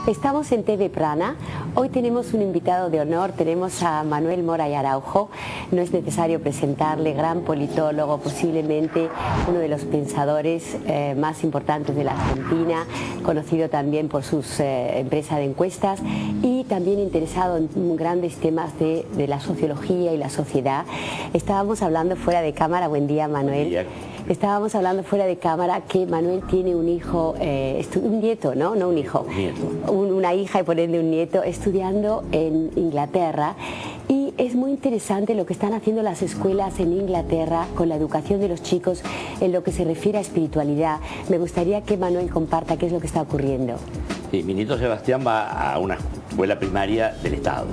Estamos en TV Prana. Hoy tenemos un invitado de honor, tenemos a Manuel Moray Araujo. No es necesario presentarle, gran politólogo, posiblemente uno de los pensadores más importantes de la Argentina, conocido también por sus empresas de encuestas y también interesado en grandes temas de la sociología y la sociedad. Estábamos hablando fuera de cámara, buen día Manuel. Buen día. Estábamos hablando fuera de cámara que Manuel tiene un hijo, un nieto, ¿no? No un hijo, un nieto. Una hija y por ende un nieto, estudiando en Inglaterra. Y es muy interesante lo que están haciendo las escuelas en Inglaterra con la educación de los chicos en lo que se refiere a espiritualidad. Me gustaría que Manuel comparta qué es lo que está ocurriendo. Sí, mi nieto Sebastián va a una escuela primaria del Estado,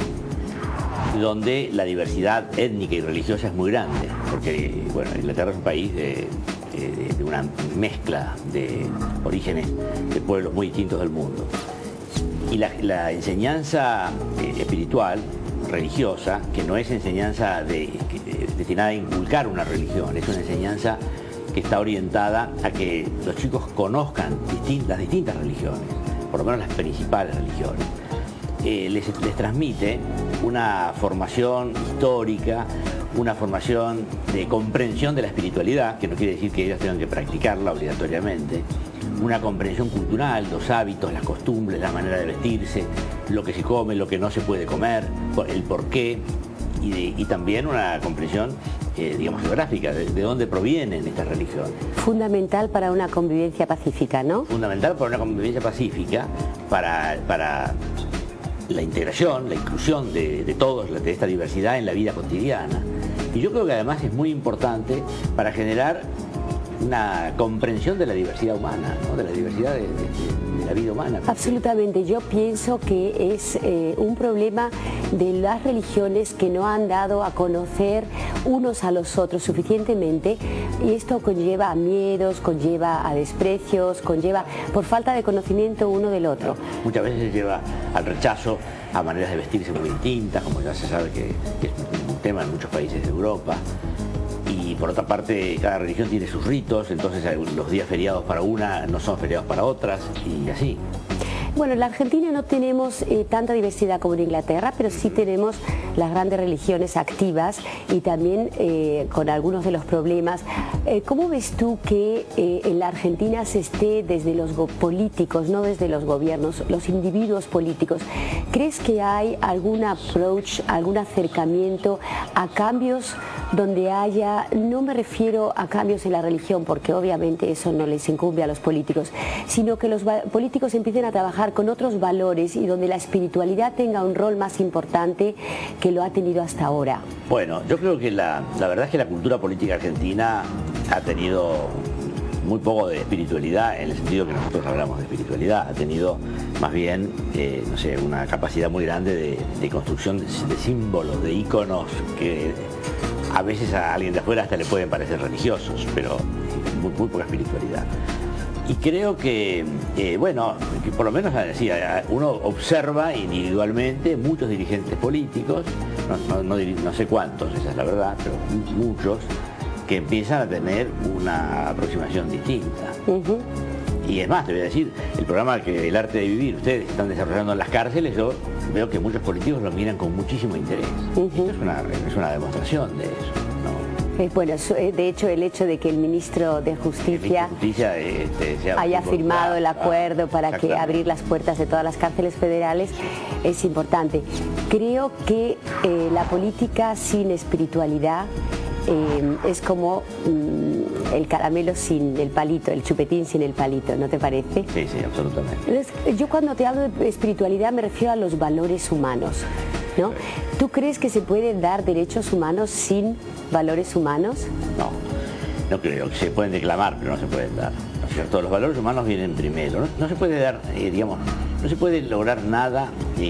donde la diversidad étnica y religiosa es muy grande, porque bueno, Inglaterra es un país de una mezcla de orígenes de pueblos muy distintos del mundo. Y la enseñanza espiritual, religiosa, que no es enseñanza destinada a inculcar una religión, es una enseñanza que está orientada a que los chicos conozcan las distintas religiones, por lo menos las principales religiones. Les transmite una formación histórica, una formación de comprensión de la espiritualidad, que no quiere decir que ellos tengan que practicarla obligatoriamente, una comprensión cultural, los hábitos, las costumbres, la manera de vestirse, lo que se come, lo que no se puede comer, el porqué, y también una comprensión, digamos, geográfica, de dónde provienen estas religiones. Fundamental para una convivencia pacífica, ¿no? Fundamental para una convivencia pacífica, para la integración, la inclusión de todos, de esta diversidad en la vida cotidiana. Y yo creo que además es muy importante para generar una comprensión de la diversidad humana, ¿no? De la diversidad de la vida humana. Absolutamente, yo pienso que es un problema de las religiones que no han dado a conocer unos a los otros suficientemente, y esto conlleva a miedos, conlleva a desprecios, conlleva por falta de conocimiento uno del otro. Muchas veces lleva al rechazo, a maneras de vestirse muy distintas, como ya se sabe que es un tema en muchos países de Europa. Y por otra parte, cada religión tiene sus ritos, entonces los días feriados para una no son feriados para otras, y así. Bueno, en la Argentina no tenemos tanta diversidad como en Inglaterra, pero sí tenemos las grandes religiones activas y también con algunos de los problemas. ¿Cómo ves tú que en la Argentina se esté desde los políticos, no desde los gobiernos, los individuos políticos? ¿Crees que hay algún approach, algún acercamiento a cambios donde haya, no me refiero a cambios en la religión, porque obviamente eso no les incumbe a los políticos, sino que los políticos empiecen a trabajar con otros valores y donde la espiritualidad tenga un rol más importante que lo ha tenido hasta ahora? Bueno, yo creo que la verdad es que la cultura política argentina ha tenido muy poco de espiritualidad, en el sentido que nosotros hablamos de espiritualidad. Ha tenido más bien, no sé, una capacidad muy grande de construcción de símbolos, de íconos que a veces a alguien de afuera hasta le pueden parecer religiosos, pero muy poca espiritualidad. Y creo que, bueno, que por lo menos decía, uno observa individualmente muchos dirigentes políticos, no sé cuántos, esa es la verdad, pero muchos, que empiezan a tener una aproximación distinta. Y es más, te voy a decir, el programa El Arte de Vivir, ustedes están desarrollando en las cárceles, yo veo que muchos políticos lo miran con muchísimo interés. Esto es una demostración de eso, ¿no? Bueno, de hecho el hecho de que el ministro de Justicia haya firmado el acuerdo para que abrir las puertas de todas las cárceles federales es importante. Creo que la política sin espiritualidad es como el caramelo sin el palito, el chupetín sin el palito, ¿no te parece? Sí, sí, absolutamente. Yo cuando te hablo de espiritualidad me refiero a los valores humanos, ¿no? ¿Tú crees que se pueden dar derechos humanos sin valores humanos? No creo, que se pueden declamar, pero no se pueden dar, ¿no es cierto? Los valores humanos vienen primero, no se puede dar, digamos, no se puede lograr nada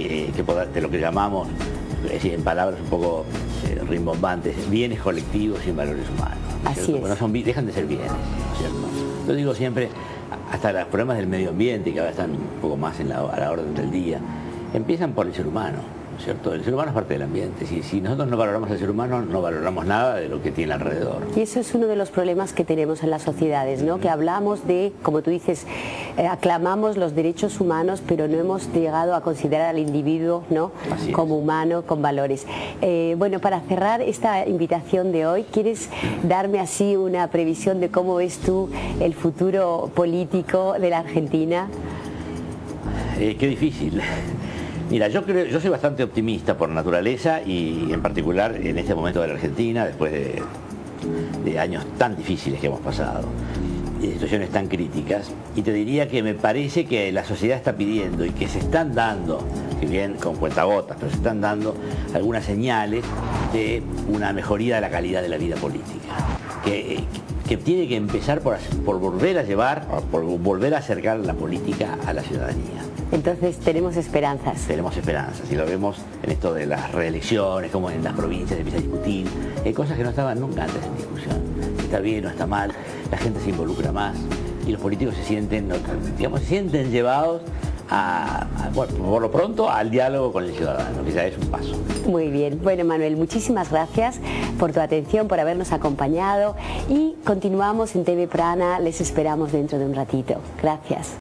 de lo que llamamos, en palabras un poco rimbombantes, bienes colectivos sin valores humanos. Así es. Bueno, dejan de ser bienes, ¿no es cierto? Yo digo siempre, hasta los problemas del medio ambiente, que ahora están un poco más a la orden del día, empiezan por el ser humano. ¿no es cierto? El ser humano es parte del ambiente. Si nosotros no valoramos al ser humano, no valoramos nada de lo que tiene alrededor. Y eso es uno de los problemas que tenemos en las sociedades, ¿no? Que hablamos de, como tú dices, aclamamos los derechos humanos, pero no hemos llegado a considerar al individuo, ¿no? Como humano, con valores. Bueno, para cerrar esta invitación de hoy, ¿quieres darme así una previsión de cómo ves tú el futuro político de la Argentina? Qué difícil. Mira, yo soy bastante optimista por naturaleza y en particular en este momento de la Argentina, después de años tan difíciles que hemos pasado y de situaciones tan críticas, y te diría que me parece que la sociedad está pidiendo y que se están dando, si bien con cuentagotas, pero se están dando algunas señales de una mejoría de la calidad de la vida política, que tiene que empezar por volver a volver a acercar la política a la ciudadanía. Entonces tenemos esperanzas. Tenemos esperanzas, y lo vemos en esto de las reelecciones, como en las provincias se empieza a discutir. Hay cosas que no estaban nunca antes en discusión. Si está bien o está mal, la gente se involucra más y los políticos se sienten, digamos, llevados bueno, por lo pronto al diálogo con el ciudadano, que ya es un paso. Muy bien. Bueno, Manuel, muchísimas gracias por tu atención, por habernos acompañado, y continuamos en TV Prana. Les esperamos dentro de un ratito. Gracias.